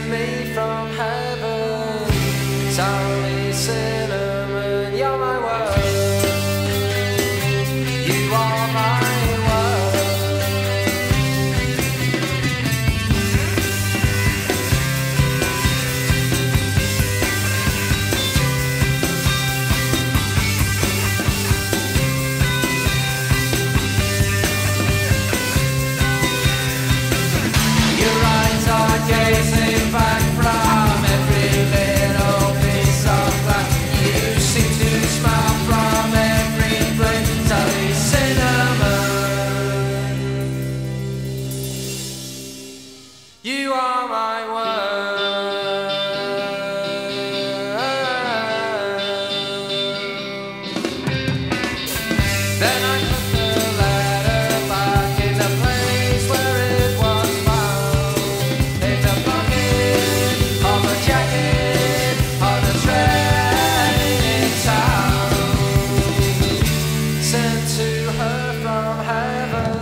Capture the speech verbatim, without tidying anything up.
me from heaven. Tell me, cinnamon, you're my world. You are my gazing back from every little piece of glass. You seem to smile from every blade. Tell me, cinnamon, you are my world. Then I put the letter back in the place where it was found. In the pocket of a jacket on a train in town. Sent to her from heaven.